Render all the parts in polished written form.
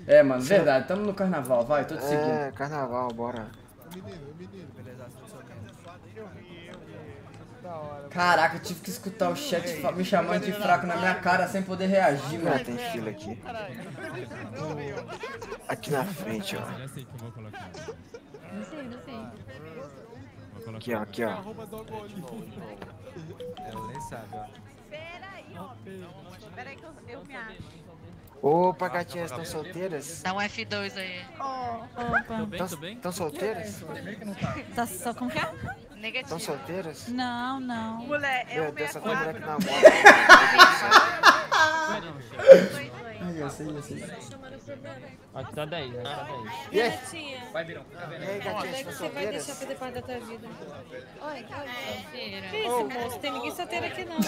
É, mano, verdade. Tamo no carnaval, vai, tô te seguindo. É, carnaval, bora. Caraca, eu tive que escutar o chat me chamando de fraco na minha cara sem poder reagir, Ah, mano. tem fila aqui. Aqui na frente, ó. Já sei que eu vou colocar. Não sei. Vou colocar. Aqui, ó, aqui, ó. Ela nem sabe, ó. Peraí que eu me acho. Opa, gatinhas, estão solteiras? Dá um F2 aí. Opa. Tô bem? Estão solteiras? Tá só com o quê? Estão Negativo. solteiras? Não. Mulher, é Meu um Deus, essa mulher que 64. namora. Ai, eu sei. Aqui tá 10, né? Tá 10. E aí? Gatinha, Vai, Virão. E aí, gatinhas, estão você vai deixar solteiras? fazer parte da tua vida. Oi. Feira. Que isso, moço? Tem ninguém solteiro aqui, não.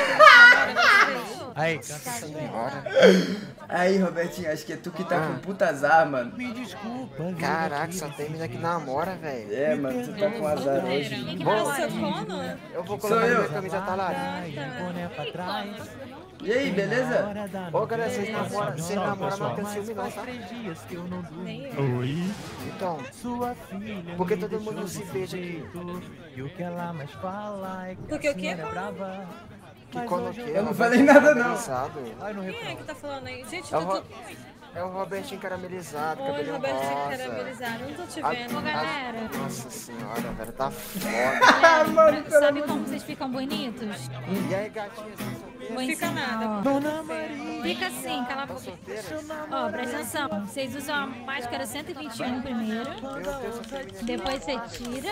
Aí, canta essa daí. Bora. Aí, Robertinho, acho que é tu que tá com puta azar, mano. Me desculpa. Caraca, só tem mina que namora, velho. É, mano, tu tá com azar hoje. Quem que fala o seu Conor? Eu vou Sou colocar eu. minha camisa talarica. Boné pra trás. E aí, beleza? Ô, galera, vocês namoram, não tem ciúme não, tá? 3 dias que eu não durmo. Nem Oi? Então, Sua filha. Por que me todo deixou mundo se desse beija aqui? jeito, e o que ela mais fala é que Porque o a quê, senhora é Paulo? brava. que Mas quando hoje que Eu não falei nada, não. Ai, não Quem é refrão. que tá falando aí? Gente, É o, tô Ro... tudo... é o Robertinho caramelizado, Oi, cabelinho Robertinho rosa. caramelizado. Eu não tô te A- vendo. a- Galera, Nossa senhora, velho, tá foda. sabe como vocês ficam bonitos? E aí, gatinhas, estão solteiras? Vou ensinar, ó. Dona Maria. Fica assim, cala a boca. Solteiras? Ó, presta atenção. Vocês usam a máscara 121 primeiro. Meu Deus, essa menina aqui. Depois você tira.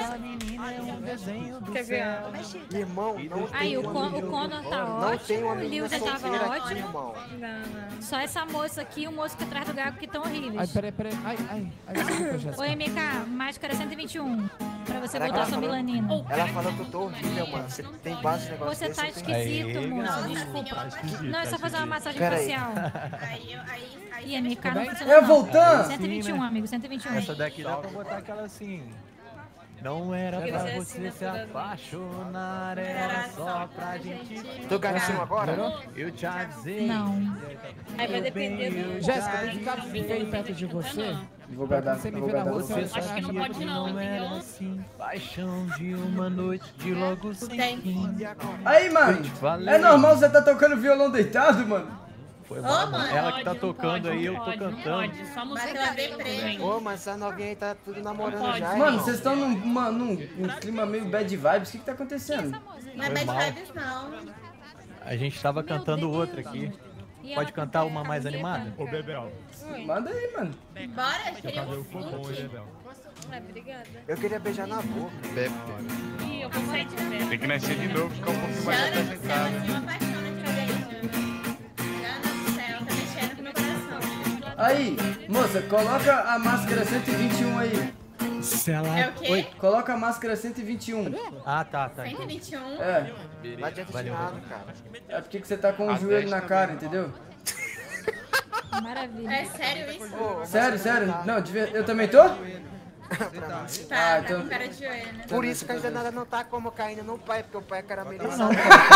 Quer ver? Irmão, não tem Aí, o uma Conor tá Não tem ótimo. uma O menina Liu já tava solteira aqui, ótimo. irmão. Só essa moça aqui e o moço que atrás do gago que estão Ai, horríveis. peraí. Desculpa, Jéssica. Oi, MK, máscara 121. Pra você Caraca, botar ela sua falou- melanina. Ela falou que eu tô horrível, mano. Você tem base de negócio Você desse? tá Você tem- esquisito, moço. Desculpa. Não, é só fazer uma massagem Pera aí. facial. E MK não funciona. É, não. voltando. 121, amigo, 121. Essa daqui dá pra botar aquela assim. Não era Porque pra você é você se assinatura do- apaixonar, era só pra gente. Tu gatinho agora? Eu te avisei. Não. Aí vai depender do... Jéssica, vem cá ficar aí perto de você. Vou guardar, Você me vou vê na guardar rua, você. você Você acha que sabia que não era assim. Paixão de uma noite de logo sem fim. E agora? Aí, mano, falei. é normal você tá tocando violão deitado, mano? Foi mal, mano. Ela que tá tocando aí, eu tô cantando. Só música Bateu a gringa, deprê. gente. Ô, mas essa novinha aí tá tudo namorando já, Mano, irmão. vocês estão num clima meio bad vibes, o que tá acontecendo? Não é Foi bad mal. vibes, não. A gente tava cantando outra aqui. E Pode ela cantar com uma mais camiseta? animada? Ô, Bebel. Manda aí, mano. Bora, queria um Ficou bom, hein, Bebel. Obrigada. Eu queria beijar na boca. Ih, eu vou sair de ver. Tem que nascer de novo, ficar um pouquinho mais Jana do céu, apresentado. assim, uma paixão na cabeça. Jana do céu, tá mexendo com meu coração. Aí, moça, coloca a máscara 121 aí. Se ela... É o quê? Coloca a máscara 121. Ah, tá. 121? É, Não adianta de nada, cara. é porque que você tá com o A joelho testa na cara, entendeu? Maravilha. É sério isso? Pô, Sério? Não, eu também tô? Tá, tá então- com cara de joelho, né? Por isso que a danada não tá como caindo no pai, porque o pai é caramelizado.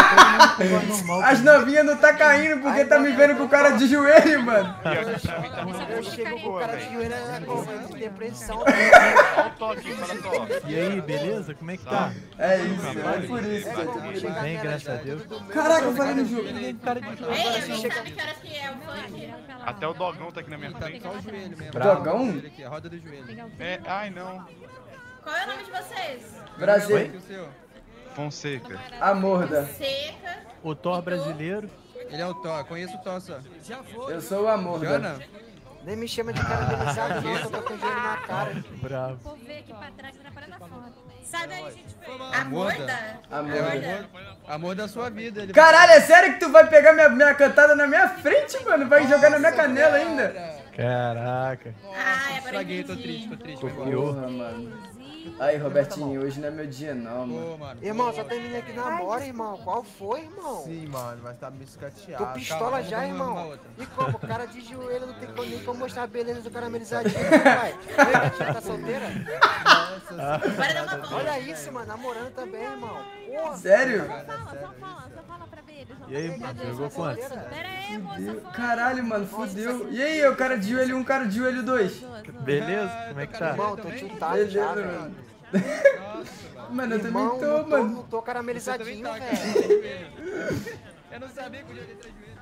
As novinhas não tá caindo porque tá me vendo com cara de joelho, mano. Eu chego com o cara de joelho, é como? É de depressão. Olha o toque, fala toque. E aí, beleza? Como é que tá? É isso, é por isso, É velho. como chegar Bem, nela, graças a já, Deus. tudo meu. Caraca, eu falei no jogo. Ninguém com cara de joelho. Ei, amigo, sabe que horas que é o funk? Até o dogão tá aqui na minha frente. Só o joelho mesmo. Dogão? Aqui, a roda do joelho. É, ai não. Qual é o nome de vocês? Brasil, Fonseca. a morda. Seca. O Thor brasileiro. Ele é o Thor, conheço o Thor só. Eu sou a morda. Jana? Nem me chama de caramelizado, não, que eu tô com joelho na cara. Bravo. Vou ver aqui pra trás pra parar da foto. Sai daí, gente. A A morda. morda? A É morda. o amor da sua vida. Ele Caralho, é sério que tu vai pegar minha cantada na minha frente, mano? Vai jogar na minha canela ainda? Caraca. Ah, agora Estraguei, tô entendi. triste, foi mal. Porra, mano. Aí, Robertinho, hoje não é meu dia não, mano. Pô, mano. Irmão, só tem menina que namora, irmão. Qual foi, irmão? Sim, mano, mas tá meio escateado. Tô pistola Calma, já, vamos arrumar irmão. outra. E como? O cara de joelho não tem nem como mostrar a beleza do caramelizadinho, pai. Ei, gatinha, tá solteira? Bora dar uma volta. Olha isso, mano. Namorando também, irmão. Porra. Sério? Só fala pra ver. E aí, mano, pegou quantos? Pera aí, moça. Fudeu. Caralho, mano, fudeu. E aí, o cara de joelho 1, cara de joelho 2? Beleza? Como é que tá? Irmão, tô tiltado Beleza, já, mano. velho. Mano, eu também Irmão, tô, não mano. Não tô caramelizadinho, velho. Eu não sabia que podia ter 3 vezes.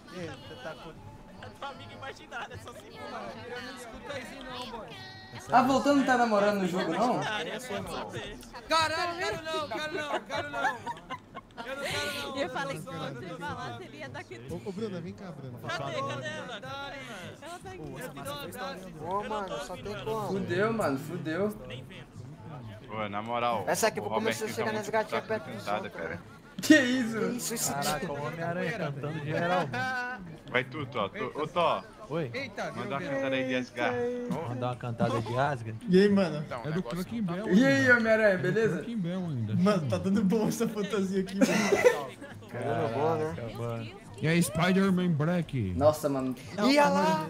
Ah, voltando, não tá namorando no jogo, não? Caralho, quero não. E eu falei que se você falasse, ele ia dar aquele... Ô, Bruna, vem cá, Bruna. Cadê ela? Ela tá aqui. Ô, mano, só tem como. Fudeu, mano, fudeu. Pô, na moral. Essa aqui eu o vou começar a Robertinho chegar tá nas muito gatinhas fraco perto do cansado, som, cara. cara. Que isso? Isso. Caraca, o Homem-Aranha cantando geral. Vai tu, Tó. Ô, Tó, Oi, Eita, manda uma viu? cantada aí de Asgard. vamos dar uma cantada de rasga? E aí, mano? É do Crack Bell. E aí, Homem-Aranha, beleza? Crack Bell ainda. Mano, tá dando bom essa fantasia aqui, mano. Caramba, boa, né? Mano. E aí, Spider-Man Black? Nossa, mano. Ia lá!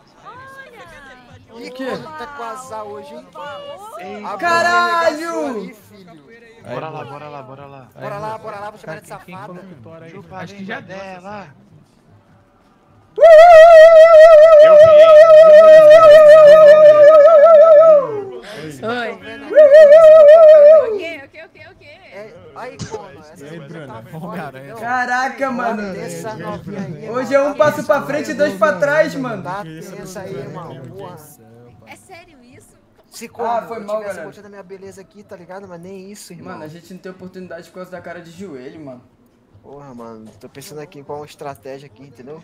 O quê? Tá com azar hoje, hein? A Caralho! bolinha ali, filho. Bora lá, bora lá, bora lá. Bora lá, vou chamar de Quem safada. falou que o Thor aí? Chupa a Acho que já língua dela. Eu Oi. O quê? Aí, Cono, essa E aí, coisa tá Bruna? foda, Homem-Aranha. entendeu? Caraca, mano. Essa novinha aí, Hoje é um mano. passo pra frente e 2 pra trás, mano. Tá tensa aí, irmão. Porra. É sério isso? Se como Ah, foi eu mal, tivesse galera. mostrando a minha beleza aqui, tá ligado? Mas nem isso, irmão. Mano, a gente não tem oportunidade por causa da cara de joelho, mano. Porra, mano. Tô pensando aqui em qual uma estratégia aqui, entendeu?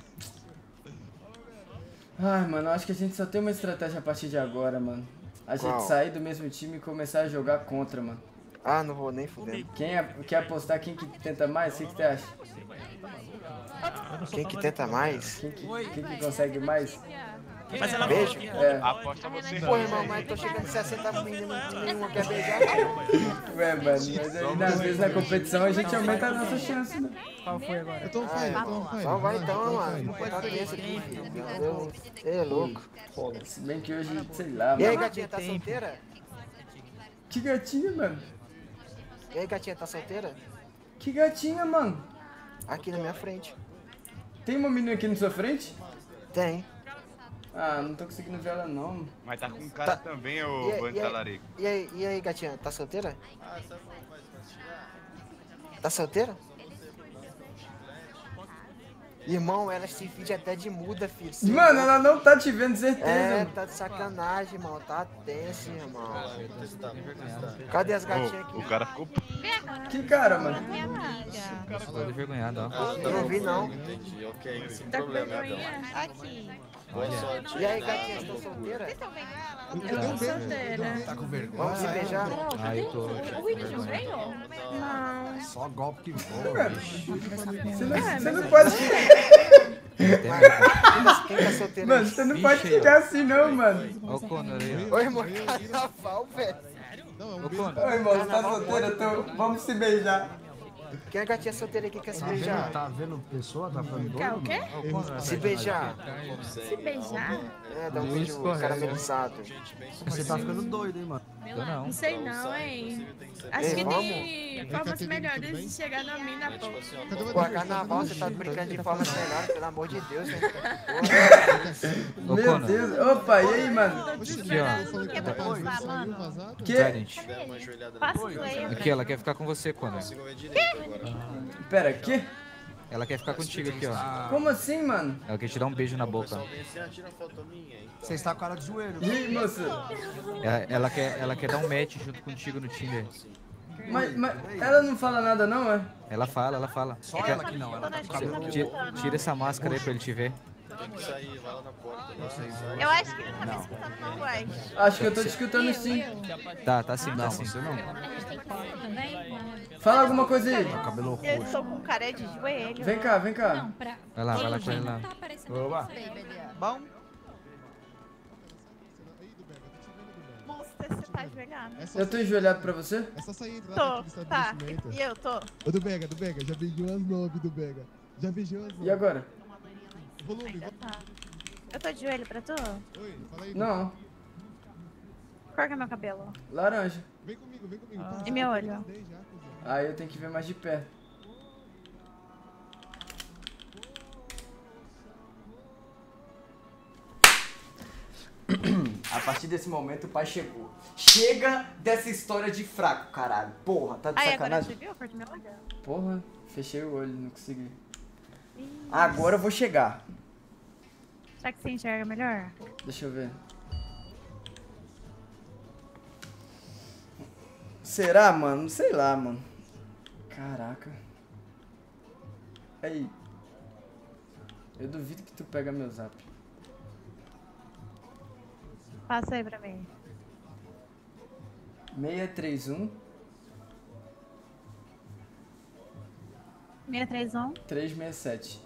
Ai, mano, eu acho que a gente só tem uma estratégia a partir de agora, mano. A gente Qual? sair do mesmo time e começar a jogar contra, mano. Ah, não vou nem fuder. Quer apostar quem que tenta mais? O que você acha? Quem que tenta mais? Quem que consegue mais? Mas ela Beijo? É. Aposta você. Pô, irmão, mas tô chegando em 60 meninos, nenhuma quer beijar. Ué, mano, mas aí às vezes na competição a gente aumenta a nossa chance, né? Qual foi agora? Eu tô on fire, eu tô on fire. Só vai Vai, então, tô on mano. fire. Não pode tá tenso aqui, filho. Meu Deus. É louco. Se bem que hoje, sei lá, E aí, mano. gatinha, tá solteira? Que gatinha, mano? E aí, gatinha, tá solteira? Que gatinha, mano? Aqui na minha frente. Tem uma menina aqui na sua frente? Tem. Ah, não tô conseguindo ver ela não. Mas tá com um cara Tá. também, E ô aí, Banco e aí? Talarico. E aí, gatinha, tá solteira? Tá solteira? Irmão, ela se finge até de muda, filho. Cê Mano, é ela não tá te vendo, certeza. É, tá de sacanagem, irmão. Tá tenso, irmão. Cadê as gatinhas Ô, o aqui? cara ficou. Que cara, mano? Minha amiga. Tô envergonhado, ó. Eu não vi, não. Entendi, ok, sem Tá com problema, vergonha? então. Aqui. Boa sorte. E aí, gatinha, estão solteira? Vocês estão vendo ela? Eu Eu dei tô um beijo. solteira. Tá com vergonha? Vamos se beijar? Ah, eu tô. O William veio? Não. Só golpe que voa, bicho. Você não pode. Quem tá solteira? Mano, você não pode ficar assim não, mano. Ó o Conor aí, Ô, irmão, carnaval, velho. Não, é um ó. Ô, beijo. Conor. Ô, irmão, você tá solteira? Vamos se beijar. Quem é a gatinha solteira aqui que quer se beijar? Tá vendo pessoa? Tá falando Quer o quê? Ó o Conor. Se beijar. Se beijar? É, dá um beijo caramelizado. Você tá ficando doido, hein, mano? Eu não. Não sei não, hein? Acho que tem formas melhores de chegar na mina, pô. Cadê o Pô, Eduardo? carnaval, você tá brincando de formas melhores, pelo amor de Deus, né? Ô, Meu Conor. Deus. Opa, e aí, mano? Oxi, Aqui, ó. eu falei que Quer tá passar, saiu mano? vazado. Que? Trident. Dá uma ajoelhada Passa no o play. Aqui, ela quer ficar com você, Conor. Consigo ver direito agora. Pera, que? Ela quer ficar contigo aqui, ó. Como assim, mano? Ela quer te dar um beijo na boca. Alguém assim, tira foto minha, então. Você está com a cara de joelho. E aí, moça? Ela quer dar um match junto contigo no Tinder. Mas ela não fala nada não, é? Ela fala. Só ela que não, ela tá com o cabelo Tira essa máscara aí pra ele te ver. Tem que sair, vai lá na porta. Eu acho que ele não tá me escutando não, uai. Acho que eu tô te escutando sim. Tá sim, tá sim. Você não. A gente tem que fazer também? Fala alguma coisa aí. Cabelo Eu roxo. estou com cara de joelho. Vem cá, vem cá. Não, pra... Vai lá com ele Não lá. tá aparecendo Oba. isso aí, beleza. Bom. Moça, você tá tá ajoelhado. Eu tô enjoelhado pra você? É só sair lá Tô, do tá. estabelecimento. E eu tô. Ô, do Bega, já beijou as 9 do Bega. Já beijou as 9. E agora? Volume, Ainda tá. Eu tô de joelho pra tu? Oi, fala aí. Não, Cor que é meu cabelo? laranja. Vem comigo, vem comigo. E meu olho? Aí eu tenho que ver mais de perto. A partir desse momento o pai chegou. Chega dessa história de fraco, caralho. Porra, tá de Aí, agora sacanagem? você viu a cor do meu olho? Porra, fechei o olho, não consegui. Agora eu vou chegar. Será que você enxerga melhor? Deixa eu ver. Será, mano? Sei lá, mano. Caraca. Aí. Eu duvido que tu pega meu zap. Passa aí pra mim. 631 631. 367.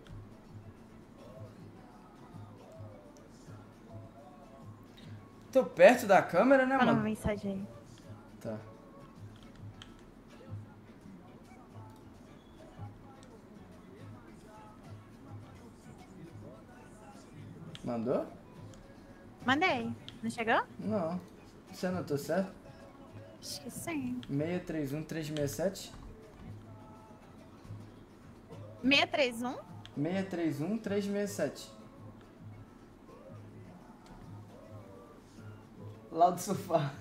Tô perto da câmera, né, Fala uma mano? mensagem aí. Tá. Mandou? Mandei. Não chegou? Não. Você anotou certo? Acho que sim. 631 367 631? 631 367. Lá do sofá.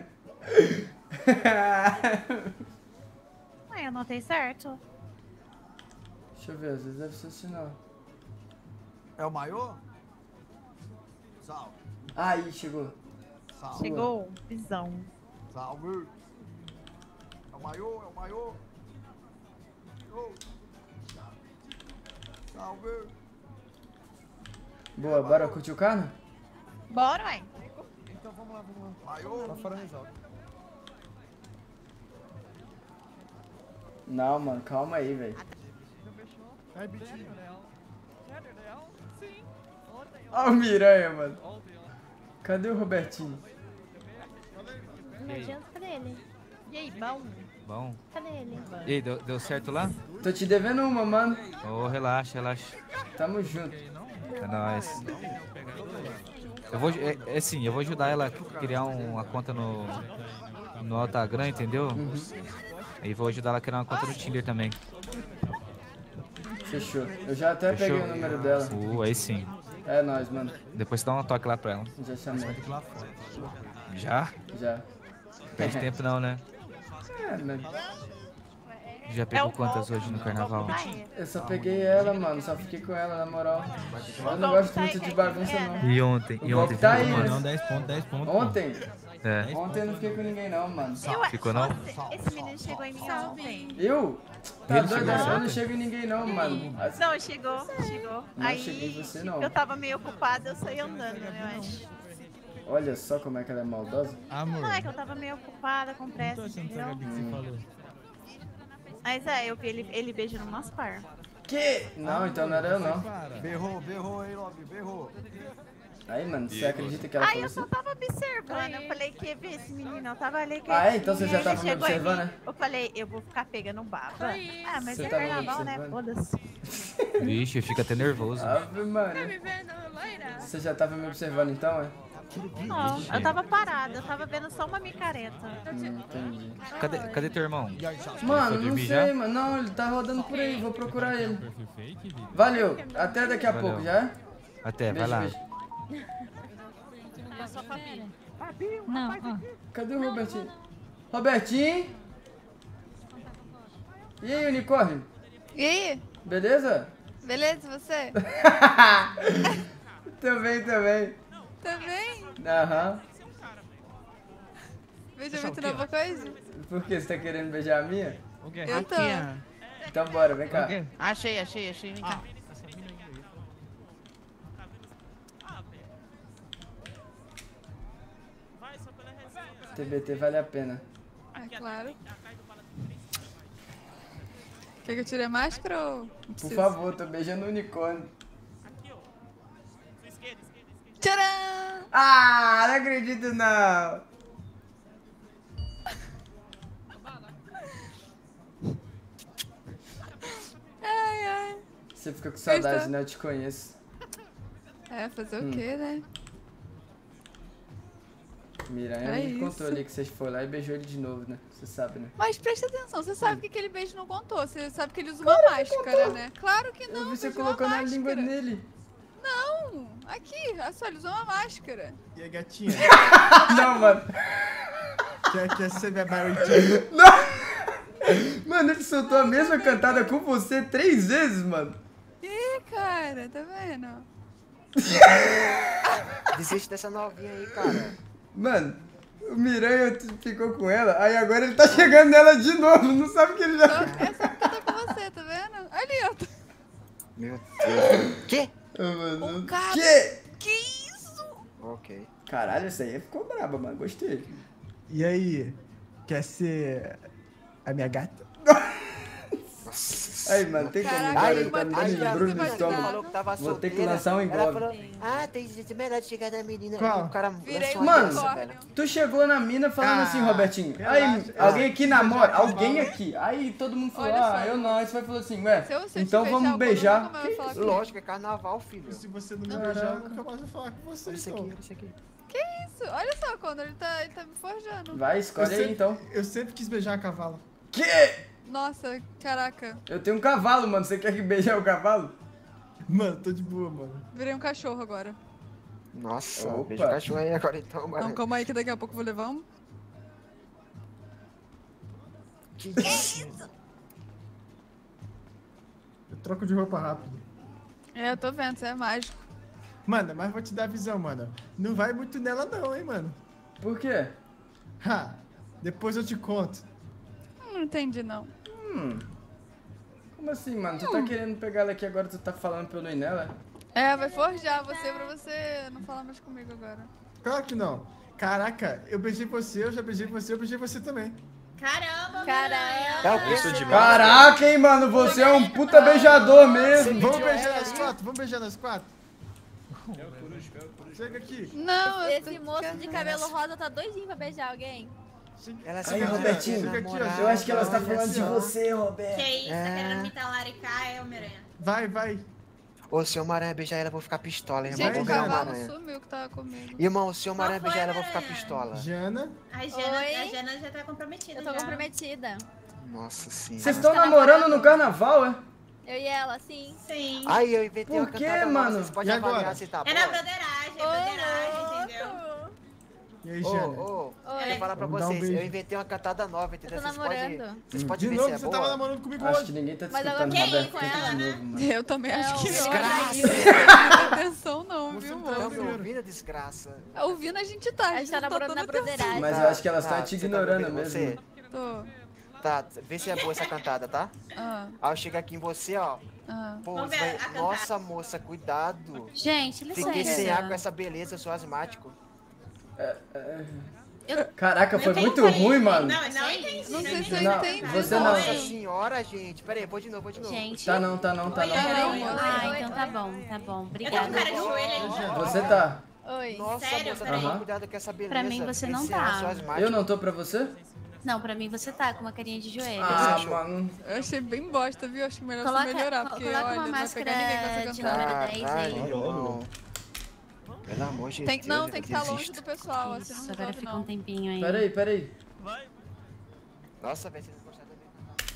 Ah, eu anotei certo. Deixa eu ver, às vezes deve ser sinal. É o maior? Salve. Aí, chegou. Salve. Chegou. Visão. Salve. É o maior, é o maior. Oh. Salve. Boa, bora curtir o carro? Bora, ué. Então vamos lá, vamos lá. Maior. Lá fora resolve. Não, mano, calma aí, velho. Ai, bichinho. Sim. Ontem, Ó o Miranha, mano. Cadê o Robertinho? Não adianta, cadê ele? E aí, bom? Bom. Cadê ele? E aí, deu certo lá? Tô te devendo uma, mano. Ô, relaxa, relaxa. Tamo junto. É nóis. Eu vou, assim, eu vou ajudar ela a criar uma conta no Altagram, entendeu? E vou ajudar ela a criar uma conta no Tinder também. Fechou. Eu já até Fechou? peguei o número dela. Aí sim. É nóis, mano. Depois você dá um toque lá pra ela. Já chamei. Já? Já. Perde tempo não, né? É, mano. Já pegou quantas hoje no carnaval? Eu só peguei ela, mano. Só fiquei com ela, na moral. Eu não gosto muito de bagunça, não. E ontem? O golpe tá aí, Não, né? 10 pontos, 10 pontos. Ontem? É. Ontem eu não fiquei com ninguém, não, mano. Ficou não? Esse menino chegou em mim ontem. Eu? Tá Ele doido? chegou Eu não ontem? chego em ninguém, não, mano. Não, chegou. Não Aí, cheguei em você, não. eu tava meio ocupada, eu saí andando, eu acho. Olha só como é que ela é maldosa. Amor. Não, é que eu tava meio ocupada, com pressa, entendeu? Você falou. Mas eu vi ele beijando umas par. Que? Não, então não era eu, não. Berrou aí, Lobby, berrou. Aí, mano, você acredita que ela Aí falou eu só assim? tava observando, eu falei que ia ver esse menino, eu tava ali que Ah, é? Então você já ele tava me chegou em observando, mim, né? Eu falei, eu vou ficar pegando baba. Ah, mas Você é tava me carnaval, né? observando? Foda-se. Vixe, fica até nervoso. Ave, mano. Tá me vendo, loira? Você já tava me observando então, é? Não, eu tava parada, eu tava vendo só uma micareta. Entendi. Cadê teu irmão? Mano, Foi não dormir sei, já? mano. Não, ele tá rodando por aí, vou procurar ele. Valeu, até daqui a Valeu. pouco, já? Até, vai Beijo, lá. beijo. Eu sou Fabi. Não, ó. Cadê o Robertinho? Robertinho? E aí, unicórnio? E aí? Beleza? Beleza, você? Também. Também? Aham. Beija muito nova coisa? Por que? Você tá querendo beijar a minha? Eu tô. Então bora, vem cá. Achei, vem cá. TBT vale a pena. Ah, claro. Quer que eu tire a máscara ou não Por precisa? favor, tô beijando o unicórnio. Tcharam! Ah, não acredito não. Você fica com saudade, né? Eu te conheço. É, fazer o quê, né? Miranha me contou ali que vocês foram lá e beijou ele de novo, né? Você sabe, né? Mas presta atenção, você sabe que aquele beijo não contou. Você sabe que ele usa uma máscara, né? Claro que não. Eu vi você beijou uma colocando a língua máscara. nele. Não, aqui, olha só, ele usou uma máscara. E aí, gatinha? Não, mano. Quer ser minha Mary Não! Mano, ele soltou a mesma cantada com você 3 vezes, mano. Ih, cara, tá vendo? Desiste dessa novinha aí, cara. Mano, o Miranha ficou com ela, aí agora ele tá chegando nela de novo, não sabe que ele já... É só porque eu tô com você, tá vendo? Ali, ó. Meu Deus. Que? Mano, O cara... Que isso? Ok. Caralho, essa aí ficou braba, mano, gostei. E aí? Quer ser a minha gata? Aí, mano, tem como Aí, ele tá me dando embrulho no estômago. Vou ter que lançar um Ela engole. falou, tem jeito melhor de chegar na menina. Qual? E o cara Virei lançou um uma Mano, dessa, velho. tu chegou na mina falando assim, Robertinho. Aí, relaxa. alguém aqui namora, alguém aqui. Aí todo mundo falou, Olha só. eu não. Aí você vai falar assim, ué, Se eu te então beijar, vamos o beijar. Bruno vai falar comigo. Lógico, é carnaval, filho. Se você não me beijar, eu nunca mais vou falar com você, Olha isso então. aqui, olha isso aqui. Que isso? Olha só, Condor, ele tá me forjando. Vai, escolhe aí então. Eu sempre quis beijar a cavalo. Que? Nossa, caraca. Eu tenho um cavalo, mano. Você quer que beijar o cavalo? Mano, tô de boa, mano. Virei um cachorro agora. Nossa, Opa. beijo o cachorro aí agora então, mano. Então calma aí que daqui a pouco eu vou levar um. Que isso? Eu troco de roupa rápido. É, eu tô vendo, você é mágico. Mano, mas vou te dar a visão, mano. Não vai muito nela não, hein, mano. Por quê? Ha, depois eu te conto. Não entendi, não. Como assim, mano? Tu tá querendo pegar ela aqui agora, tu tá falando pra eu não ir nela? É, vai forjar você pra você não falar mais comigo agora. Claro que não. Caraca, eu beijei você, eu já beijei você, eu beijei você também. Caramba, Caramba. É o quê? Isso de Caraca, hein, mano? Você é um puta beijador mesmo. Vamos beijar nós quatro? Vamos beijar nós quatro? Chega aqui. Não, eu Esse moço de cabelo rosa tá doidinho pra beijar alguém. Ela Aí, Robertinho, Chega aqui, ó. eu acho que ela está falando de você, Que Roberto. isso, tá querendo me talaricar, é, Homem-Aranha? Vai, vai. Ô, se o Maranhã beijar ela, eu vou ficar pistola, irmão. gente, Vou o virar o cavalo Maranhã. sumiu que tava comigo. Irmão, se o Maranhã Qual foi, beijar ela, eu vou ficar Maranhã? pistola. Jana. A Oi? Jana já tá comprometida. Eu tô já. comprometida. Nossa senhora. Vocês estão namorando no carnaval, é? Eu e ela, sim. Sim. Aí eu inventei Por uma quê, cantada mano? nova, vocês podem E agora? avaliar se tá É na boa. broderagem, entendeu? E aí, Ô, Jana? ô, Oi. eu falar pra Vamos dar um vocês, beijo. eu inventei uma cantada nova, entendeu? Eu tô Vocês podem namorando. ver De se novo, é você tava boa. namorando comigo Acho que hoje. ninguém tá Mas escutando agora o Roberto com de ela, né? novo, mano. Eu também acho que não. Desgraça. Não presta atenção não, Você viu, não tá moço? Estão me ouvindo, desgraça? Ouvindo a gente tá. A gente tá não namorando na dando atenção. broderagem. Mas eu acho que elas estão te você tá ignorando ouvindo mesmo. você? Tô. Tá, vê se é boa essa cantada, tá? Ah, Aí eu chego aqui em você, ó. ah. Pô, Vamos você ver vai... a cantada. Nossa, moça, cuidado. Gente, Fiquei sem ar com licença. essa beleza, eu sou asmático. Caraca, foi Não muito entendi. ruim, mano. Não entendi. Não sei se eu Não, entendi. você não. Nossa senhora, gente. Pera aí, vou de novo, vou de novo. Gente. Tá não, tá não, tá Oi, não. oi, Ah, então tá bom, tá bom. Eu tô Obrigada. com cara de joelho aí. Você tá. Oi. Nossa, Sério? moça, Peraí. toma cuidado com essa beleza. Pra mim, você não Fiquei sem ar, tá. sou asmático. Eu não tô pra você? Não, pra mim você tá com uma carinha de joelho. Ah, achou? mano. Eu achei bem bosta, viu? Acho que melhor Coloca- você melhorar, porque coloca olha, uma não vai máscara pegar ninguém com essa de cantada. número 10 aí. irmão. Pelo amor de Tem, Deus. não, tem que estar eu longe desisto. do pessoal, assim Isso, não agora resolve fica um não. tempinho aí. Peraí, peraí. Nossa, velho, vocês não gostaram da minha.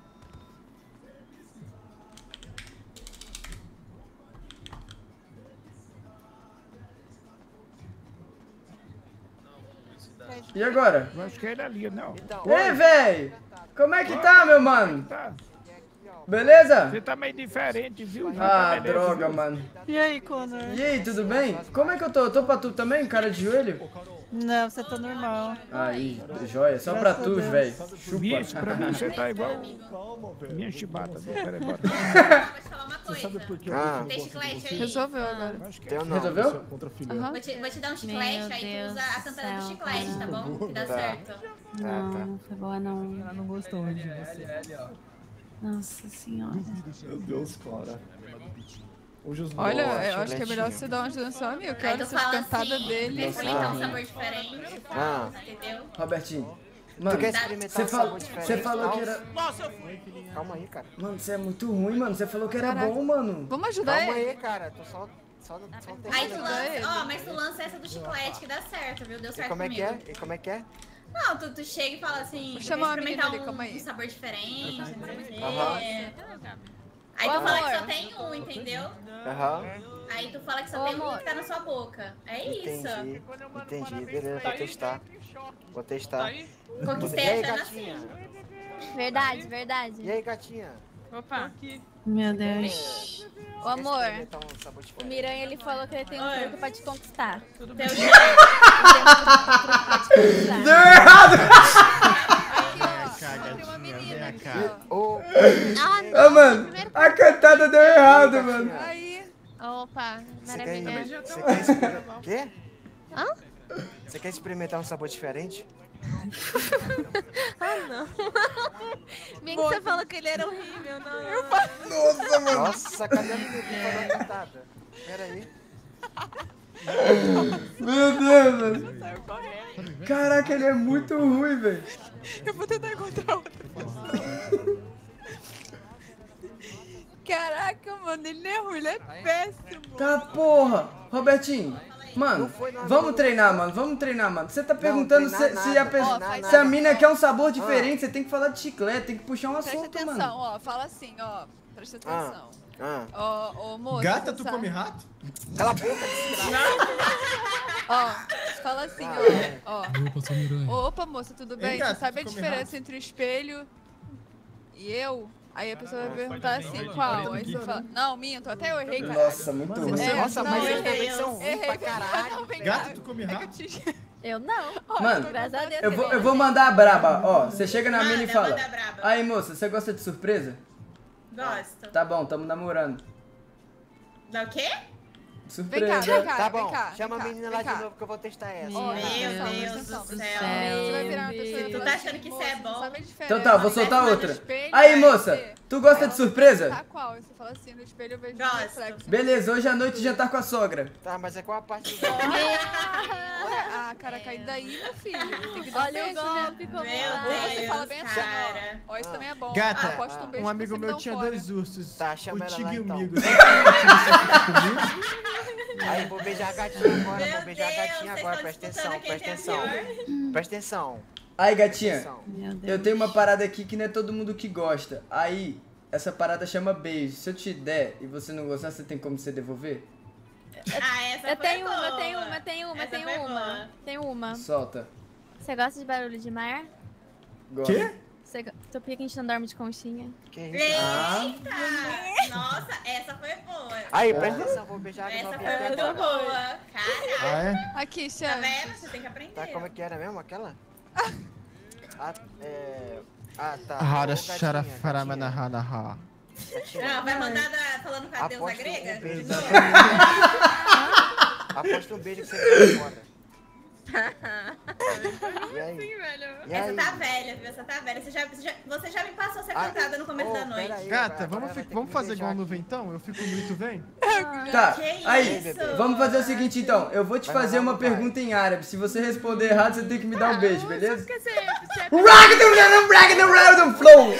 E agora? Eu acho que era ali, não. Então, Ei, véi! Como é que tá, meu mano? Tá. Beleza? Você tá meio diferente, viu? Ah, Tá beleza, droga, viu? mano. E aí, Connor? E aí, tudo bem? Como é que eu tô? Eu tô pra tu também, cara de joelho? Não, você tá normal. Aí, joia. Só pra tu, velho. Bicho, pra mim você Chupa. tá igual minha chibata. Viu? Peraí, bora. Vou te falar uma coisa. Ah, Tem chiclete aí? Resolveu agora. teu não. Resolveu? Aham. Vou te dar um chiclete, Meu aí tu Deus usa a do cantada do céu, chiclete, tá bom? Que dá Tá. certo. Não, tá. não foi boa não. Ela não gostou de você. Nossa senhora. Meu Deus, cara. Hoje os Olha, Boa, eu acho que é melhor chuletinho. você dar uma ajuda no seu amigo, que Aí olha tu essas fala cantadas assim, dele. experimenta um sabor diferente, Ah. entendeu? Robertinho, Tu quer experimentar um sabor diferente? Você falou que tal? era... Nossa, eu fui. Calma aí, cara. Mano, você é muito ruim, mano. Você falou que era bom, mano. Vamos ajudar Calma ele? aí, cara. Tô só Aí tu testando. lança, ó, mas tu lança essa do chiclete que dá certo, viu? Deu E certo como é que comigo. é? E como é que é? Não, tu chega e fala assim, Vou tu chamar quer uma menina experimentar ali, calma aí. um sabor diferente, não sei o quê. Aham. Aí tu Ô, fala que amor. só tem um, entendeu? Aham. Aí tu fala que só Ô, tem um amor. que tá na sua boca. É isso. Entendi. Beleza, vou testar. Vou testar. Conquistei E aí, achando gatinha? assim. Verdade, verdade. E aí, gatinha? Opa. Meu Deus. Ô, amor, Experimentar um sabor o diferente. Miranha, ele falou que ele tem um Oi. truque pra te conquistar. Teu Ele jeito. tem um truque pra te conquistar. Deu errado! Tem uma menina aqui, ó. Ô, Ah, mano, a cantada deu errado, mano. Aí. Opa, você quer maravilha. experimentar... Quê? Hã? Você quer experimentar um sabor diferente? Ah, não. Bem que você falou que ele era horrível, não. Nossa, mano. Nossa, cadê a menina que falou a cantada? Pera aí. Meu Deus, mano. Caraca, ele é muito ruim, velho. Eu vou tentar encontrar outra. Caraca, mano, ele não é ruim, ele é péssimo. Tá porra. Robertinho, mano, vamos treinar, mano. Vamos treinar, mano. Você tá perguntando se a pessoa... Se a mina quer um sabor diferente, você tem que falar de chiclete, tem que puxar um Presta assunto, atenção, mano. ó, fala assim, ó. Presta atenção. Ah. Ó, moça. Gata, você tu sabe- come rato? Cala a boca, Ó, fala assim, ó. Opa, sou Miranha. Opa, moça, tudo bem? gata, Você sabe a tu come diferença entre o espelho e eu? Aí a pessoa vai perguntar assim, qual? Aí você fala, não, minto, até eu errei, cara. Nossa, muito ruim. Nossa, não, mas eu eles também errei. são ruins pra caralho. Gata, tu come É que eu rato? te... Eu não. Mano, Graças a Deus. eu vou mandar a braba, ó. Você chega na Manda, mina e fala: manda a braba. aí, moça, você gosta de surpresa? Gosto. Tá bom, tamo namorando. Dá o quê? Surpresa. Vem cá, Tá vem bom, cá, chama a vem cá, menina vem lá cá. de novo que eu vou testar essa. Ó, Meu presta Deus atenção, do presta céu. atenção. Você vai virar uma pessoa e Tu falar tá assim, achando que isso moça, é você bom? sabe a diferença Então tá, vou entre soltar no outra. espelho Aí, e moça, você? tu gosta de surpresa? Tá qual? Aí você fala assim, no espelho eu vejo Gosto. um reflexo. Beleza, hoje à noite jantar com a sogra. Tá, mas é qual a parte do... Ah, cara, caiu daí, meu filho. Tem que dar um Olha o beijo, né? golpe, como Meu vai. Você fala Deus, bem assim, cara. ó. Ó, isso também é bom. Gata, Aposta um beijo um que amigo você me meu dá tinha fora. 2 ursos. Tá, chama O ela Tig lá, e o então. Migo. Você quer comigo? Aí, vou beijar a gatinha agora, Meu vou beijar a Deus, gatinha vocês agora, estão presta disputando atenção, quem presta tem a atenção. Presta atenção. Aí, gatinha, Atenção. Meu Deus. eu tenho uma parada aqui que não é todo mundo que gosta. Aí, essa parada chama beijo. Se eu te der e você não gostar, você tem como você devolver? Ah, essa Eu foi tenho boa. uma, eu tenho uma, eu tenho uma, eu Essa tenho foi uma. boa. Tenho uma. Solta. Você gosta de barulho de mar? Gosta. Quê? Tu pica que a gente não dorme de conchinha? Que isso? Eita! Nossa, essa foi boa. Aí, presta atenção, vou beijar a Essa novinha foi aqui muito agora. boa. Caralho. Ah, é? Aqui, Tá Xan. vendo? Você tem que aprender. Tá, como é que era mesmo aquela? Ah, tá. Hara Ô, shara gatinha, faramana gatinha. hanaha. Não, vai mandar falando com a deusa Aposta grega? um beijo. De novo? Aposta um beijo que você vai embora. E aí? E Essa aí? tá velha, viu? Essa tá velha. Você já me passou essa cantada no começo da noite. pera aí, Gata, agora vamos, vai ter que vamos me fazer beijar igual no aqui. Ventão? Eu fico muito vem? Tá, Que aí, isso? vamos fazer o seguinte então. Eu vou te Vai fazer lá, uma papai. pergunta em árabe. Se você responder errado, você tem que me dar um beijo, beleza? Você Flow!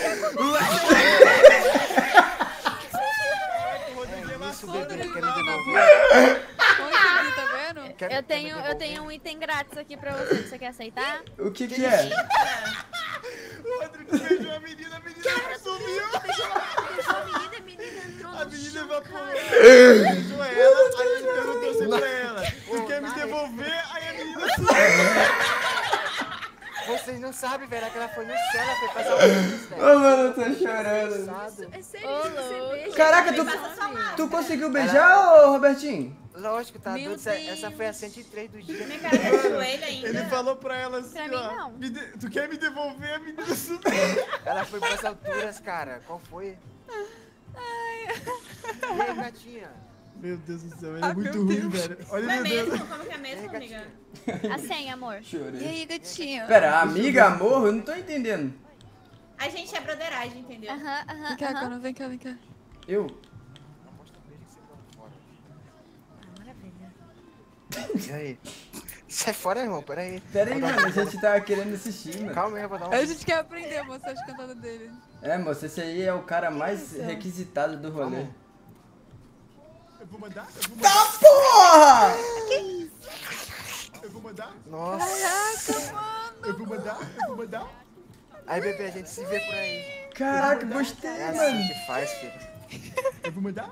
Isso, bebê, quer me devolver? Oi, Gabi, tá vendo? Quer- Eu quer me tenho devolver? um item grátis aqui pra você. Você quer aceitar? O que que é? O Rodrigo beijou a menina sumiu. Beijou a menina entrou A no menina chão, evaporou. cara. Beijou ela, aí ele perguntou assim pra ela: tu quer me devolver? Aí a menina sumiu. Vocês não sabem, velho, que ela foi no céu, ela foi passar o mês, velho. Ô, mano, eu tô chorando. Passado. É sério Ô, que você louco. beija? Caraca, Passa sua máscara. tu conseguiu beijar, ô Robertinho? Lógico, tá Meu doido. Essa foi a 103 do dia. Minha cara tá de joelho ainda. Ele falou pra ela assim: Pra mim, ó, não. tu quer me devolver? A menina sumiu. Ela foi pras alturas, cara. Qual foi? E aí, gatinha? Meu Deus do céu, ele é muito ruim, velho. Olha Não é meu Deus. mesmo? Como que é mesmo, amiga? A senha, amor. E Chorei. aí, gatinha? Pera, amiga, amor? Eu não tô entendendo. A gente é broderagem, entendeu? Aham, aham, Vem cá, aham. Cona, vem cá, vem cá. Eu? E aí? Sai fora, irmão, peraí. Pera aí, mano, a gente tava querendo assistir, mano. Calma aí, eu vou dar um... A gente quer aprender, moça, as cantadas dele. É, moça, esse aí é o cara mais requisitado do rolê. Eu vou mandar? Tá porra! Eu vou mandar? Nossa. Caraca, mano. Eu vou mandar? Aí, bebê, a gente se vê por aí. Caraca, gostei, É mano. assim que faz, filho. Eu vou mandar?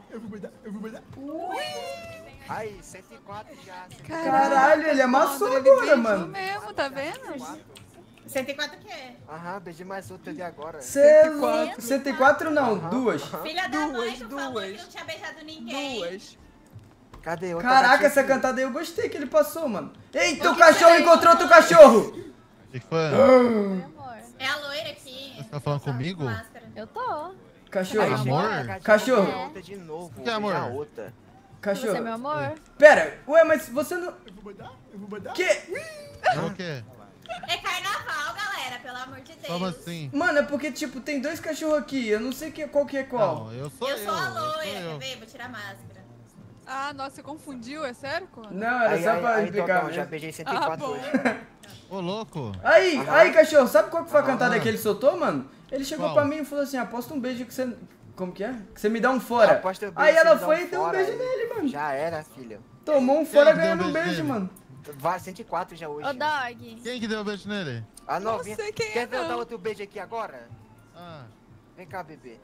Aí, 104 já. Caralho, ele amassou Ele agora, beijou mano. mesmo, tá vendo? 104 o quê? Aham, beijei mais outra ali agora. 104 não, duas. Filha da mãe, tu falou que não tinha beijado ninguém. Cadê outra? Caraca, essa cantada aí eu gostei que ele passou, mano. Eita, o cachorro encontrou outro cachorro! O que foi? É a loira aqui. Você tá falando comigo? Eu tô. Cachorro. Amor? Cachorro. Outra de novo. O que é amor? beijar outra. Cachorro. Você é meu amor? Pera, ué, mas você não... Eu vou mandar? Que? O quê? É carnaval, galera, pelo amor de Deus. Como assim? Mano, é porque, tipo, tem dois cachorros aqui, eu não sei qual que é qual. Não, eu sou Eu sou a eu loira, sou eu. quer ver? Vou tirar a máscara. Ah, nossa, você confundiu, é sério, Cona? Não, era só pra explicar então, já mesmo. beijei 104 bom. hoje. Ô, louco. Aí, cachorro, sabe qual que foi a cantada Ah. que ele soltou, mano? Ele chegou Qual? pra mim e falou assim, aposta um beijo que você... Como que é? Que você me dá um fora. Aposta o beijo, Aí você ela me dá foi um e deu um fora, beijo aí. nele, mano. Já era, filha. Tomou um fora Quem ganhando deu um beijo beijo, nele? mano. Vai 104 já hoje. Ô, Dog. Quem que deu um beijo nele? A novinha. sei quem Quer é, ver eu não. dar outro beijo aqui agora? Ah. Vem cá, bebê.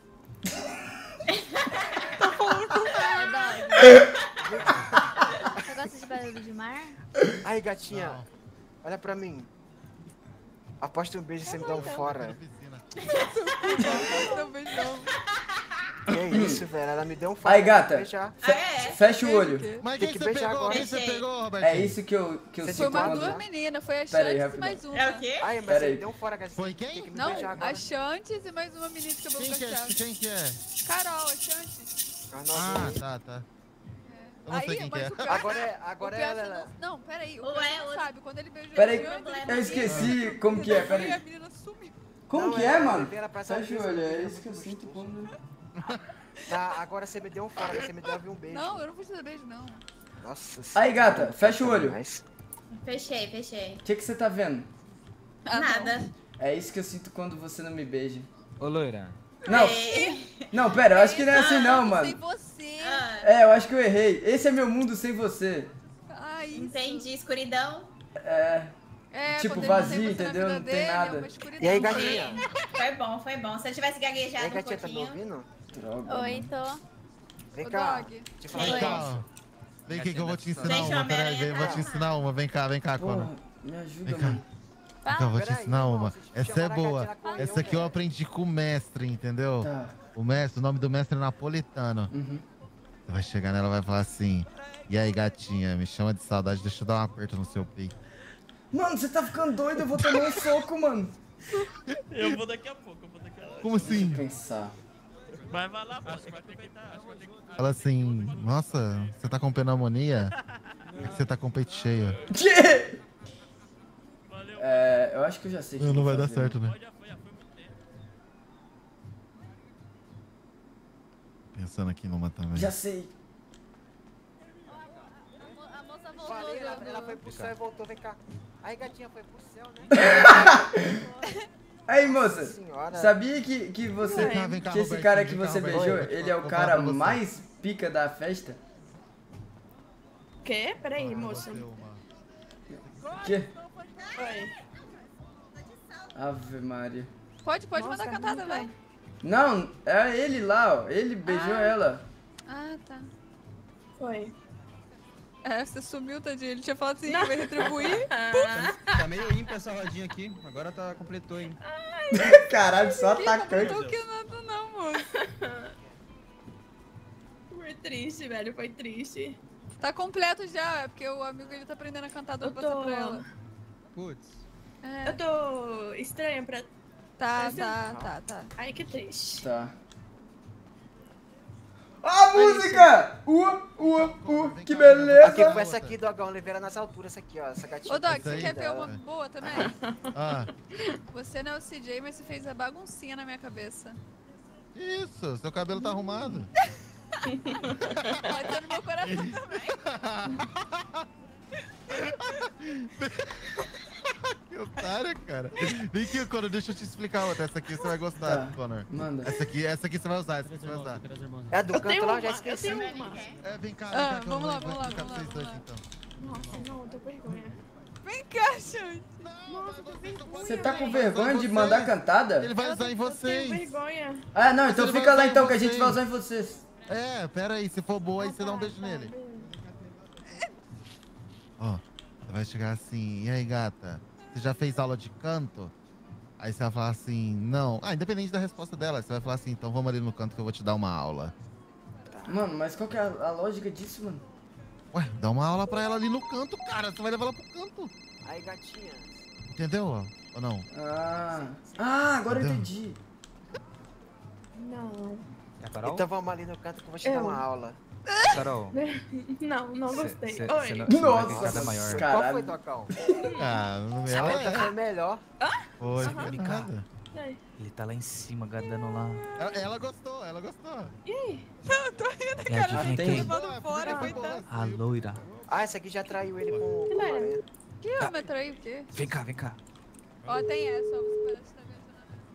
Ô, Dog. Você gosta de barulho de mar? Aí, gatinha. Não. Olha pra mim. Aposta um beijo e você me dá um fora. Não beijou. Que isso, velho? Ela me deu um fora. Aí, gata. Beijar. Fecha o olho. Mas Tem quem que você beijar pegou? agora. Quem você pegou, Roberto? É isso que eu Você Foi sinto umas quando... duas meninas, foi a Pera aí, Chantes e rapidão. mais uma. É o quê? Aí, mas Pera você aí. me deu um fora, gatinha. Foi quem? Tem que me Não, beijar agora. a Chantes e mais uma menina de cabelo Quem que é? cacheado. Quem que é? Carol, a Chantes. A Ah, novinha. tá. Eu não sei Aí, quem que mas é. o pior, Agora o pior ela... você não, peraí, o Ué, pior você não outra- sabe, quando ele beijou Pera a aí, Chantes, eu esqueci como que é, pera e a aí. menina sumiu. Como Não, que ela é, mano? levei ela pra essa Fecha o festa, olho, é porque isso que eu sinto quando... Tá, agora você me deu um fora, você me deu um beijo. Não, eu não vou te dar beijo, não. Nossa Aí, gata, fecha o olho. Mas... Fechei. O que você tá vendo? Nada. É isso que eu sinto quando você não me beija. Ô, loira. Não, Ei. não, pera, eu acho que não é assim não, Sem mano. você. Ah, É, eu acho que eu errei. Esse é meu mundo sem você. Ai, isso. entendi, escuridão. É, É, tipo, quando ele não tem vazio, você na entendeu? vida Não tem dele, é nada. uma escuridão. E aí, gatinha? Foi bom. Se eu tivesse gaguejado E aí, um gatinha, tá me pouquinho... ouvindo? droga. Oi, tô. Vem Ô, cá. Dog. Deixa eu falar Vem um cá, negócio. ó. Vem aqui que eu vou te ensinar Deixa o uma. Peraí, Homem-Aranha eu vou te entrar. ensinar uma. Vem cá, Porra, Cona. me ajuda, Vem cá. mano. Vem cá, eu vou te Peraí, ensinar irmão, uma. vocês Essa é chamaram a boa. gatinha, ela Essa correu, aqui eu velho. aprendi com o mestre, entendeu? Tá. O mestre, o nome do mestre é napolitano. Uhum. Você vai chegar nela e vai falar assim: e aí, gatinha, me chama de saudade, deixa eu dar um aperto no seu peito. Mano, você tá ficando doido, eu vou tomar um soco, mano. Eu vou daqui a pouco, Como assim? Pensar. Vai lá, posso, vai aproveitar. Acho que vai ter que... Fala assim: nossa, você tá com pneumonia? É que você tá com o peito cheio. Que? É, eu acho que eu já sei. o que Não, eu não vou vai dar fazer. certo, né? Pensando aqui numa também. Já sei. A moça voltou. Falei, ela do- foi pro céu e voltou, vem cá. Aí, gatinha, foi pro céu, né? Aí, moça, Senhora. sabia que você, Vem cá, que esse Robertinho, cara que vem cá, você Robertinho. beijou, Vou te ele é o falar cara pra você. mais pica da festa? Quê? Peraí, moça. Que? Oi. Ave Maria. Pode mandar cantada, vai. Não, é ele lá, ó. Ele beijou ela. Ah, tá. Foi. É, você sumiu, tadinho. Ele tinha falado assim, que vai retribuir. Tá meio ímpar essa rodinha aqui. Agora tá completou, hein? Caralho, só Ih, atacante. não tô que nada não, moço. Foi triste, velho. Foi triste. Tá completo já, é porque o amigo ele tá aprendendo a cantar, eu Eu vou passar tô- pra ela. Putz. É. Eu tô estranha pra... Tá. Ai, que triste. Tá. A música! Que beleza! Aqui foi essa aqui, Dogão. Levei ela nas alturas, essa aqui, ó. Essa gatinha. Ô, Dog, Essa você aí? quer ver uma boa também? Ah, Você não é o CJ, mas você fez a baguncinha na minha cabeça. isso, seu cabelo tá arrumado. Pode ser no meu coração também. Que otário, cara. Vem aqui, Conor, deixa eu te explicar outra. Essa aqui você vai gostar, Tá, Conor. manda. Essa aqui você vai usar, essa aqui você vai usar. É a do canto lá, já esqueci. É, vem cá, Vamos lá, vamos lá, Vem cá vamos vocês dois, lá. então. Nossa, não, eu tô com vergonha. Vem cá, Xande. Nossa, eu tô com vergonha. Você tá com velho. vergonha de mandar cantada? Ele vai usar em vocês. Eu tenho vergonha. Ah, não, então Ele vai fica lá usar em então que a gente vocês. vai usar em vocês. É, pera aí, se for boa, aí você dá um beijo nele. Ó, você vai chegar assim, e aí, gata? Você já fez aula de canto? Aí você vai falar assim, não. Ah, independente da resposta dela, você vai falar assim, então vamos ali no canto que eu vou te dar uma aula. Mano, mas qual que é a lógica disso, mano? Ué, dá uma aula pra ela ali no canto, cara. Você vai levar ela pro canto. Aí, gatinha. Entendeu? Ou não? Ah, agora eu Entendeu? entendi. Não. É a Carol? Então vamos ali no canto que eu vou te dar uma aula. Carol. Não gostei. Cê Oi. não- cê não vai ter Nossa, cada maior. caralho. Qual foi, Tocão? Ah, não Ela ela foi melhor. foi, Aham. foi nada. Ele tá lá em cima, gadando lá. Ela gostou, ela gostou. E aí? Não, eu tô rindo, E adivinha quem? levando fora, coitado. A loira. Ah, essa aqui já traiu ele com Que loira? Maria. Que homem atraiu o quê? Vem cá, vem cá. Ó, tem essa, ó, você parece que tá vendo.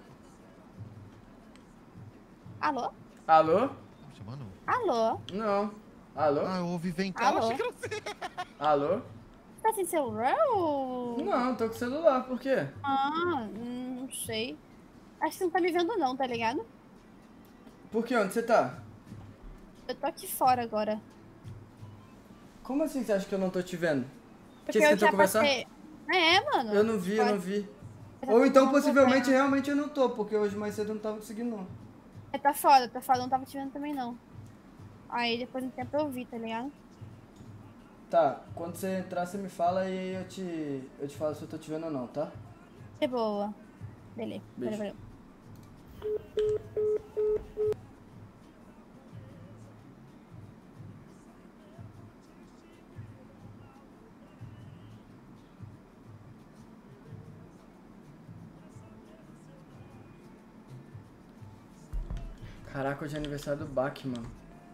Alô? Alô? Chamando? Alô? Não. Alô? Ah, eu ouvi vem cá. Alô? Eu achei que era você. Alô? Tá sem celular ou... Não, tô com celular, por quê? Ah, não sei. Acho que você não tá me vendo não, tá ligado? Por quê? Onde você tá? Eu tô aqui fora agora. Como assim você acha que eu não tô te vendo? Porque você eu tentou já conversar? passei... É, mano. Eu não vi, eu não vi. Tá Ou então, com possivelmente, problema. realmente eu não tô, porque hoje mais cedo eu não tava conseguindo, não. Tá foda, não tava te vendo também não. Aí depois não tempo eu vi, tá ligado? Tá, quando você entrar, você me fala e aí eu te falo se eu tô te vendo ou não, tá? De boa. Beleza. Beijo. Valeu. Caraca, hoje é aniversário do Bach, mano.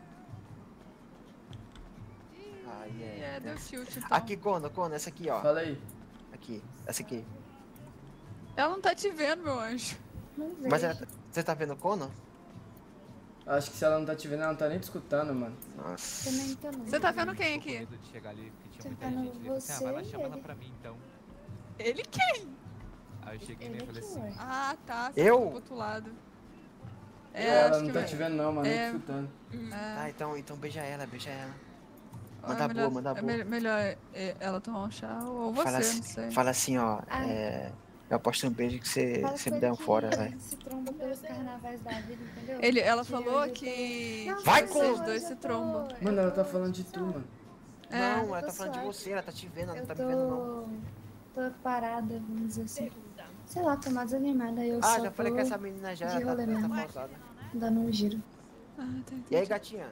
É, deu tilt, então. Aqui, Cono, essa aqui, ó. Fala aí. Aqui, essa aqui. Ela não tá te vendo, meu anjo. Mas você tá vendo o Cono? Acho que se ela não tá te vendo, ela não tá nem te escutando, mano. Nossa. Também tô não. Você tá vendo quem aqui? Medo de chegar ali, porque tinha Tá muita vendo gente. Ele falou assim, vai lá, você e chama ela ele. pra mim, então. Ele quem? Aí eu cheguei Ele nele e falei aqui, assim, ué. Ah, tá. Você Eu? foi pro outro lado. Ela acho não que tá vai. te vendo não, mano, nem É. te escutando. Ah, então beija ela, beija ela. Ah, Manda melhor, boa, manda é boa. melhor ela tomar um chá ou você, Fala não assim, sei. fala assim, ó. Ah. Eu aposto um beijo que você Fala me com der um ele fora, que velho. se tromba pelos carnavais da vida, entendeu? Ela Que falou hoje eu que tô- Vai, Nossa, Cono! vocês dois se trombam. Mano, ela tá falando de tu, mano. É, Não, eu ela tô tá falando de suave. você, ela tá te vendo, ela Eu não tá me vendo, não. tô parada, vamos dizer assim. Sei lá, tô mais desanimada. Eu Ah, só já falei tô que essa menina já de tá rolê mesmo. pausada. Dando um giro. Ah, tá, E aí, gatinha?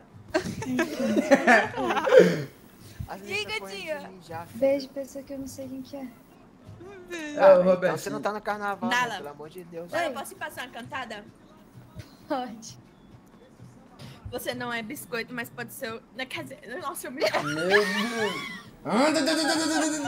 As E aí, meninas gatinha? correndo de mim já, filho. Beijo, pessoa que eu não sei quem que é. É, o Então Roberto. você não tá no carnaval, né? Nala. Pelo amor de Deus. Oi. Eu posso te passar uma cantada? Pode. Você não é biscoito, mas pode ser. Quer dizer, nossa, eu me. Meu Deus.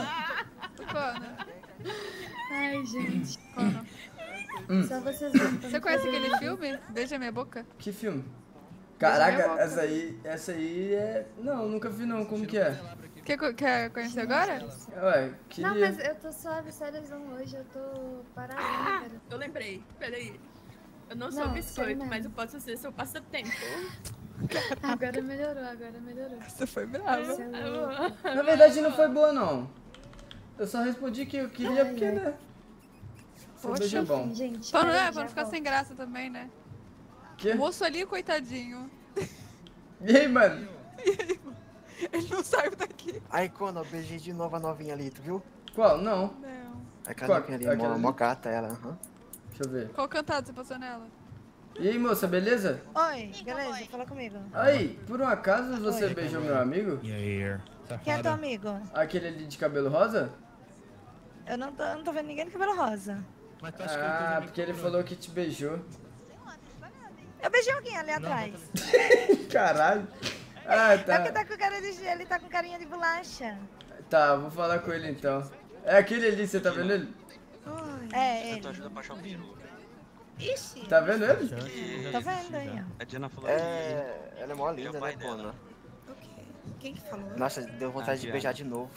Ai, gente. Só vocês Você conhece aquele filme? Beija Minha Boca? Que filme? Beija Minha Caraca, Boca. essa aí é... Não, nunca vi não, como que é? Quer conhecer agora? Ué, queria... Não, mas eu tô suave, sériozão hoje. Eu tô parada, cara. Eu lembrei. Peraí. Eu não sou Não, biscoito, sério mesmo. mas eu posso ser seu passatempo. Agora melhorou. Você foi brava. Na verdade não foi boa não. Eu só respondi que eu queria Ai, porque, ai. né? Seu Poxa, beijo é bom. enfim, gente. Pra não, peraí, pra não já ficar volto. sem graça também, né? Quê? O moço ali, coitadinho. E aí, mano? Ele não saiu daqui. Aí, Cono, eu beijei de novo a novinha ali, tu viu? Qual? Não. Não. Aquela Qual? novinha ali, Aquela mó, ali? mó gata ela, aham. Deixa eu ver. Qual cantado você passou nela? E aí, moça, beleza? Oi, beleza? Fala comigo. Aí, por um acaso você beijou meu amigo? E aí? Quem é teu amigo? Aquele ali de cabelo rosa? Eu não tô vendo ninguém de cabelo rosa. Ah, porque ele falou que te beijou. Eu beijei alguém ali atrás. Caralho. Ah, É porque tá. tá com cara de... Ele tá com carinha de bolacha. Tá, vou falar com ele então. É aquele ali, você tá vendo ele? É, ele. ajuda pra achar o peru. Ixi. Tá vendo ele? Tô vendo aí, ó. A Diana falou Ela é mó linda, né, Kona? Quem que falou? Nossa, deu vontade de beijar de novo.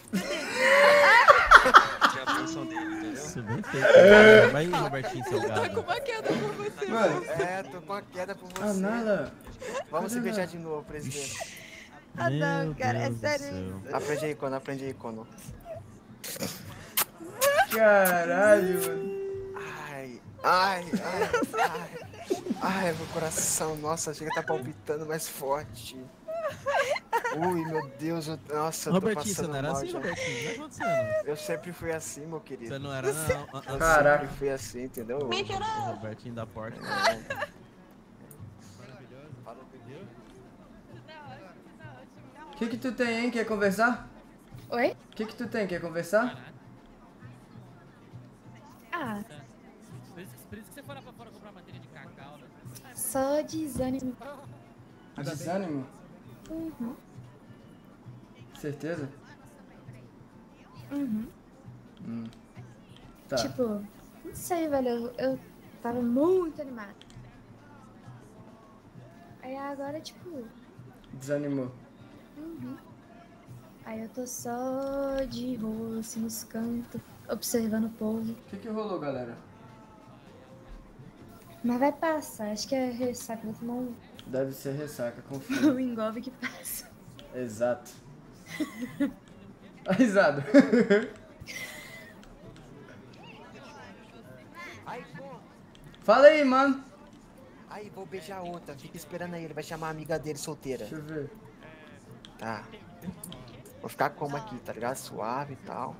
Tinha a pensão dele, entendeu? Isso bem feito. Vai, Robertinho, seu Tá gado. com uma queda por você. Mano. Tô com uma queda por você. Ah, nada. Vamos se beijar de novo, presidente. Ah, não, Meu cara, é Deus do sério céu. isso. Aprende aí, Kona, aprende aí, Kona. Caralho, mano. Ai, meu coração, nossa, chega a tá palpitando mais forte. Ui, meu Deus, nossa, eu tô Robertinho, você passando não era mal assim, já. Robertinho? O que tá acontecendo? Eu sempre fui assim, meu querido. Você não era, não? Eu Caraca. sempre fui assim, entendeu? O Robertinho da porta. O que tu tem, hein? Quer conversar? Oi? O que tu tem? Quer conversar? Ah, Por isso que você foi lá pra fora comprar matéria de cacau, né? só desânimo. Desânimo? Uhum. Certeza? Uhum. Tá. Tipo, não sei, velho. Eu tava muito animada. Aí agora, tipo. Desanimou. Uhum. Aí eu tô só de boa, assim, nos cantos, observando o povo. O que rolou, galera? Mas vai passar, acho que é ressaca, vou tomar um, Deve ser ressaca, confia. um engolve que passa. Exato. A risada. Fala aí, mano. Aí, vou beijar outra, fica esperando aí, ele vai chamar a amiga dele solteira. Deixa eu ver. Tá. Vou ficar como aqui, tá ligado? Suave e tal.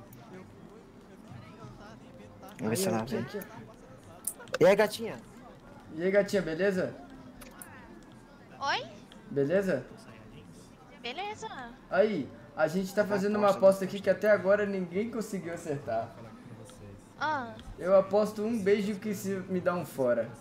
Vamos ver se ela vem. E aí, gatinha? E aí, gatinha, beleza? Oi? Beleza? Beleza. Aí, a gente tá fazendo uma aposta aqui que até agora ninguém conseguiu acertar. Ah, Eu aposto um beijo que se me dá um fora.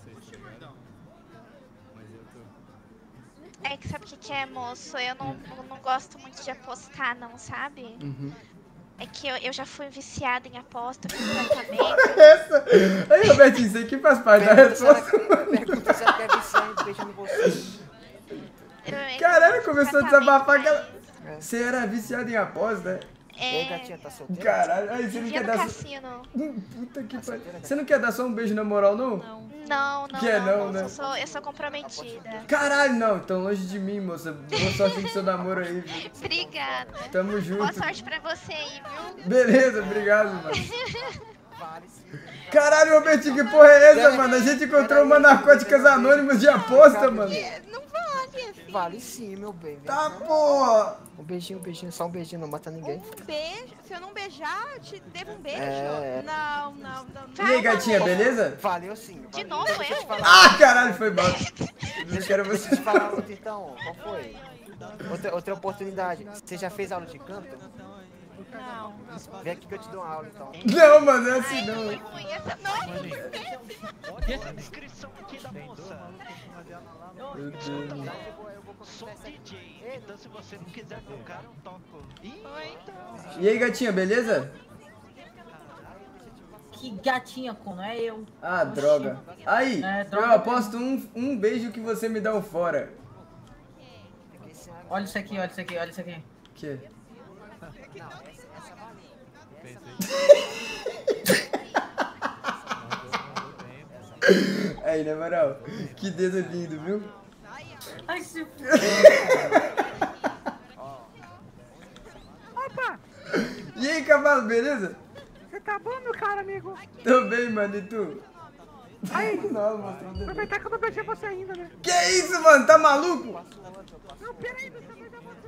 é que sabe o que é, moço? Eu não gosto muito de apostar, não, sabe? Uhum. É que eu já fui viciada em aposta completamente. Essa! Aí, Robertinho, isso aqui faz parte da resposta. Pergunta se ela quer viciar em beijando você. Caralho, começou a desabafar aquela... Você era viciado em aposta, né? E aí, gatinha, tá solteira? Caralho, aí você não Vivia quer no dar... cassino. Puta que pariu. Você não quer dar só um beijo na moral, não? Não, Quer não, moço, né? eu sou comprometida. Caralho, não. Então longe de mim, moça. Boa sorte no seu namoro aí, viu? Obrigada. Tamo junto. Boa sorte pra você aí, viu? Beleza, obrigado, mano. Caralho, Robertinho, que porra é essa, mano? A gente encontrou uma Narcóticas Anônimas de aposta, mano. Não vale, filho. Vale sim, meu bem. Tá, porra. Um beijinho, só um beijinho, não mata ninguém. Um beijo? Se eu não beijar, eu te devo um beijo? É. Não. E aí, gatinha, beleza? Valeu sim. De novo eu? Ah, caralho, foi mal. Não quero Deixa você. eu te falar outra então. Qual foi? Outra oportunidade. Você já fez aula de canto? Não. Vem aqui que eu te dou uma aula então. Não, mano, não é assim não. Olha essa descrição aqui da moça. Meu Deus. Sou DJ, então se você não quiser tocar, eu toco. E aí, gatinha, beleza? Que gatinha, Kono, é eu. Ah, droga. Aí, É, eu droga aposto um beijo que você me dá um fora. Olha isso aqui, olha isso aqui, olha isso aqui. Que? Aí, na moral, que dedo lindo, viu? Ai, se Opa! E aí, cavalo, beleza? Você tá bom, meu caro amigo? Tô bem, mano, e tu? Aí, Não, mostrou o dedo. aproveitar que eu não beijei você ainda, né? Que isso, mano? Tá maluco? Não, peraí, deixa eu beijar você.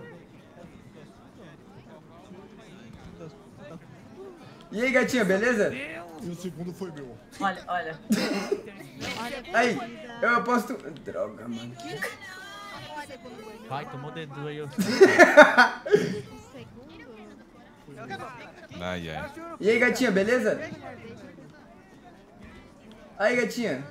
E aí, gatinha, beleza? E o segundo foi meu. Olha, olha. Aí, eu aposto... Droga, mano. Vai, tomou dedo aí. Ai, ai. E aí, gatinha, beleza? Aí, gatinha.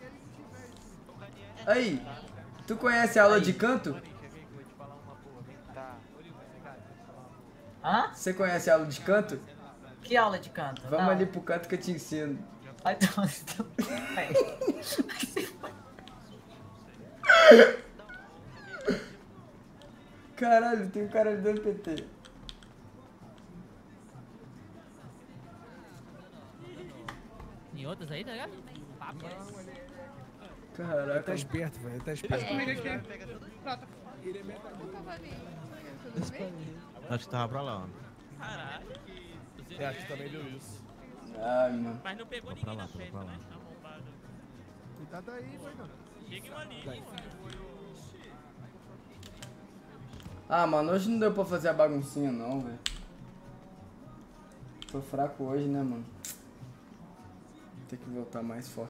Aí, tu conhece a aula de canto? Hã? Você conhece a aula de canto? Que aula de canto? Vamos Não. ali pro canto que eu te ensino. Ai, então. Caralho, tem um cara ali dando PT. Tem outras aí, tá ligado? Papo. Caraca. Ele tá esperto, velho. Ele tá esperto. Acho que tava pra lá, ó. Caralho. Acho que também deu isso. Ai, mano. Mas não pegou Pra ninguém lá, na frente, pra lá. né? Arrombado. Cuidado aí, mano. Chega em ali. Ah, mano, hoje não deu pra fazer a baguncinha não, velho. Tô fraco hoje, né, mano? Tem que voltar mais forte.